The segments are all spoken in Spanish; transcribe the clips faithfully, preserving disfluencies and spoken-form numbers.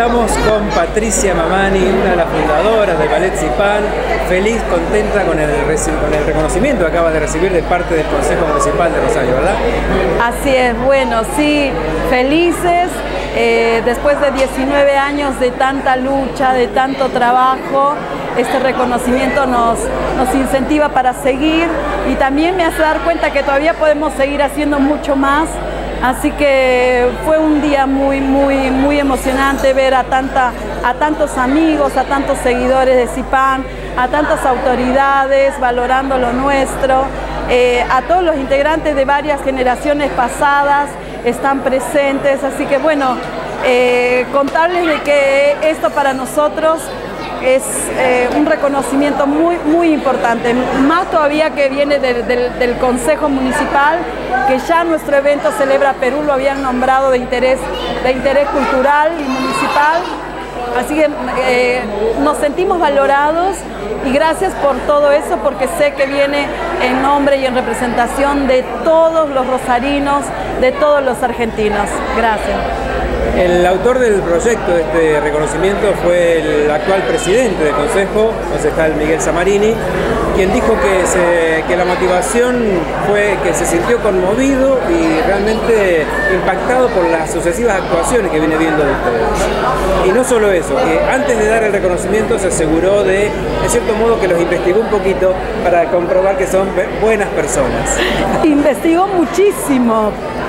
Estamos con Patricia Mamani, una de las fundadoras del Ballet Zipán, feliz, contenta con el, con el reconocimiento que acaba de recibir de parte del Consejo Municipal de Rosario, ¿verdad? Así es, bueno, sí, felices, eh, después de diecinueve años de tanta lucha, de tanto trabajo, este reconocimiento nos, nos incentiva para seguir y también me hace dar cuenta que todavía podemos seguir haciendo mucho más. Así que fue un día muy, muy, muy emocionante ver a, tanta, a tantos amigos, a tantos seguidores de Zipán, a tantas autoridades valorando lo nuestro, eh, a todos los integrantes de varias generaciones pasadas están presentes. Así que bueno, eh, contarles de que esto para nosotros es eh, un reconocimiento muy, muy importante, más todavía que viene de, de, del Consejo Municipal, que ya nuestro evento Celebra Perú lo habían nombrado de interés, de interés cultural y municipal. Así que eh, nos sentimos valorados y gracias por todo eso, porque sé que viene en nombre y en representación de todos los rosarinos, de todos los argentinos. Gracias. El autor del proyecto de este reconocimiento fue el actual presidente del Consejo, concejal Miguel Samarini, quien dijo que, se, que la motivación fue que se sintió conmovido y realmente impactado por las sucesivas actuaciones que viene viendo de ustedes. Y no solo eso, que antes de dar el reconocimiento se aseguró de, de cierto modo, que los investigó un poquito para comprobar que son buenas personas. Investigó muchísimo.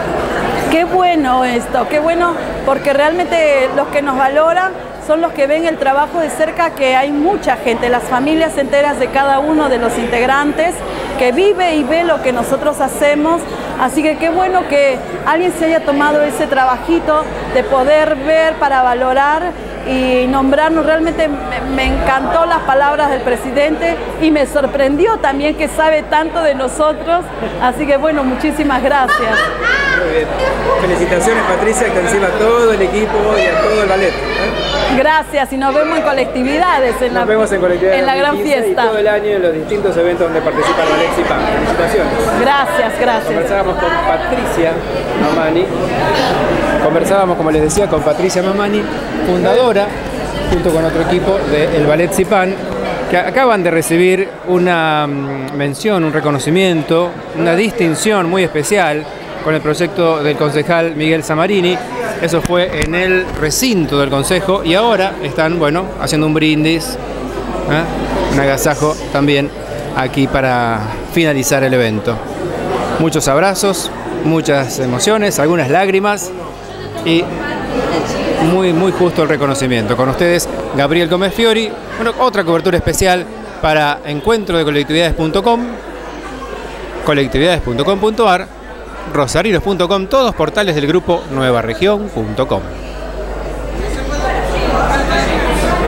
Qué bueno esto, qué bueno, porque realmente los que nos valoran son los que ven el trabajo de cerca, que hay mucha gente, las familias enteras de cada uno de los integrantes, que vive y ve lo que nosotros hacemos. Así que qué bueno que alguien se haya tomado ese trabajito de poder ver para valorar y nombrarnos. Realmente me encantó las palabras del presidente y me sorprendió también que sabe tanto de nosotros. Así que bueno, muchísimas gracias. Muy bien. Felicitaciones, Patricia, que encima a todo el equipo y a todo el ballet, ¿eh? Gracias, y nos vemos en colectividades, en, nos la, vemos en, colectividades en la gran fiesta. Y todo el año en los distintos eventos donde participa el Ballet Zipán. Felicitaciones. Gracias, gracias. Conversábamos con Patricia Mamani, conversábamos, como les decía, con Patricia Mamani, fundadora, junto con otro equipo, del Ballet Zipán, que acaban de recibir una mención, un reconocimiento, una distinción muy especial con el proyecto del concejal Miguel Samarini. Eso fue en el recinto del Consejo y ahora están, bueno, haciendo un brindis, ¿eh? un agasajo también aquí para finalizar el evento. Muchos abrazos, muchas emociones, algunas lágrimas y muy, muy justo el reconocimiento. Con ustedes, Gabriel Gómez Fiori, bueno, otra cobertura especial para encuentro de colectividades punto com, colectividades punto com punto ar, rosarinos punto com, todos portales del grupo nueva región punto com.